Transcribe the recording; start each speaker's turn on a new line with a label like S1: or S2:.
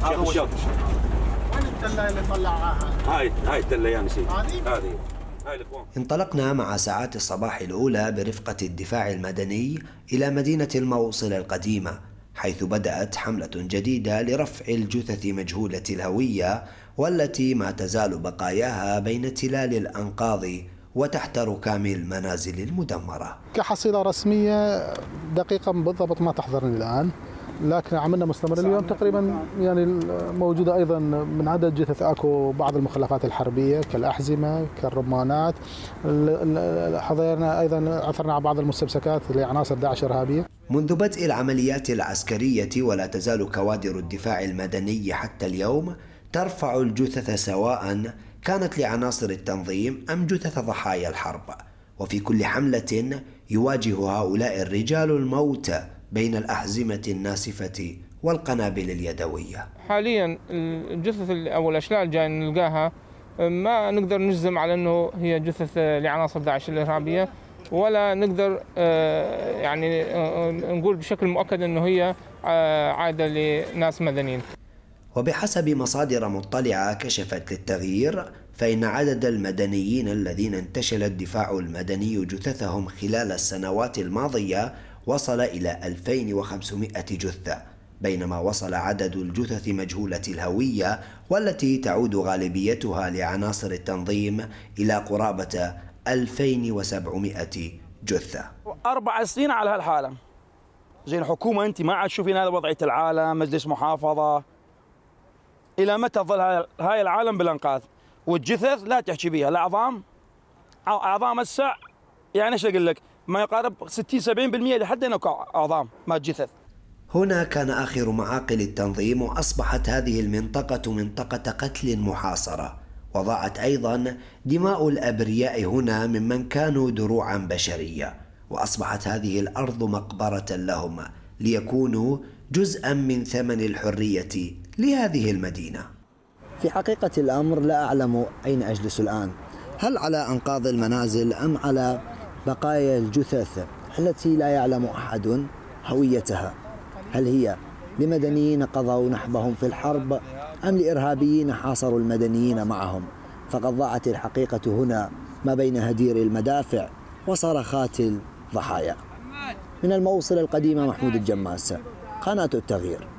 S1: شيخ الشاطر.
S2: وين التله اللي طلعها؟
S1: هاي التله يا نسيت. هذه الاخوان.
S3: انطلقنا مع ساعات الصباح الأولى برفقة الدفاع المدني إلى مدينة الموصل القديمة، حيث بدأت حملة جديدة لرفع الجثث مجهولة الهوية والتي ما تزال بقاياها بين تلال الأنقاض وتحت ركام المنازل المدمرة.
S2: كحصيلة رسمية دقيقة بالضبط ما تحضرني الآن، لكن عملنا مستمر اليوم تقريبا يعني موجودة أيضا من عدد جثث. أكو بعض المخلفات الحربية كالأحزمة كالرمانات. حضرنا أيضا عثرنا على بعض المستمسكات لعناصر داعش إرهابية.
S3: منذ بدء العمليات العسكرية ولا تزال كوادر الدفاع المدني حتى اليوم ترفع الجثث سواء كانت لعناصر التنظيم أم جثث ضحايا الحرب، وفي كل حملة يواجه هؤلاء الرجال الموت بين الأحزمة الناسفة والقنابل اليدوية.
S4: حاليا الجثث أو الأشلاء الجاية نلقاها ما نقدر نجزم على أنه هي جثث لعناصر داعش الإرهابية، ولا نقدر يعني نقول بشكل مؤكد أنه هي عادة لناس مدنيين.
S3: وبحسب مصادر مطلعة كشفت للتغيير، فإن عدد المدنيين الذين انتشل الدفاع المدني جثثهم خلال السنوات الماضية وصل إلى 2500 جثة، بينما وصل عدد الجثث مجهولة الهوية والتي تعود غالبيتها لعناصر التنظيم إلى قرابة 2700 جثة.
S5: 4 سنين على هالحالة. زين الحكومة أنت ما عاد تشوفين هذا وضعية العالم، مجلس محافظة، إلى متى تظل هاي العالم بالأنقاض؟ والجثث لا تحكي بيها، الأعظام أعظام السع يعني ايش أقول لك؟ ما يقارب 60-70% لحد أنه أعظام ما جثث.
S3: هنا كان آخر معاقل التنظيم، وأصبحت هذه المنطقة منطقة قتل محاصرة، وضاعت أيضا دماء الأبرياء هنا ممن كانوا دروعا بشرية، وأصبحت هذه الأرض مقبرة لهم ليكونوا جزءا من ثمن الحرية لهذه المدينة.
S6: في حقيقة الأمر لا أعلم أين أجلس الآن، هل على أنقاض المنازل أم على بقايا الجثث التي لا يعلم أحد هويتها؟ هل هي لمدنيين قضوا نحبهم في الحرب أم لإرهابيين حاصروا المدنيين معهم؟ فقد ضاعت الحقيقة هنا ما بين هدير المدافع وصرخات الضحايا. من الموصل القديمة محمود الجماس، قناة التغيير.